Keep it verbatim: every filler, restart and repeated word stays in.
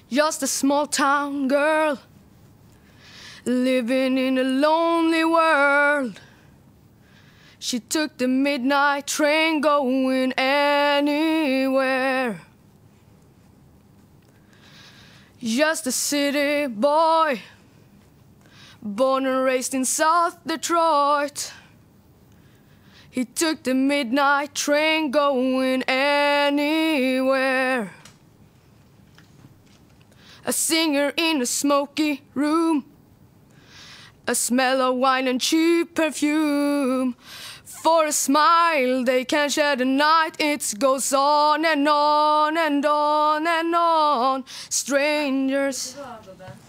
Just a small town girl living in a lonely world. She took the midnight train going anywhere. Just a city boy, born and raised in South Detroit. He took the midnight train going anywhere. A singer in a smoky room, a smell of wine and cheap perfume. For a smile they can share the night. It goes on and on and on and on. Strangers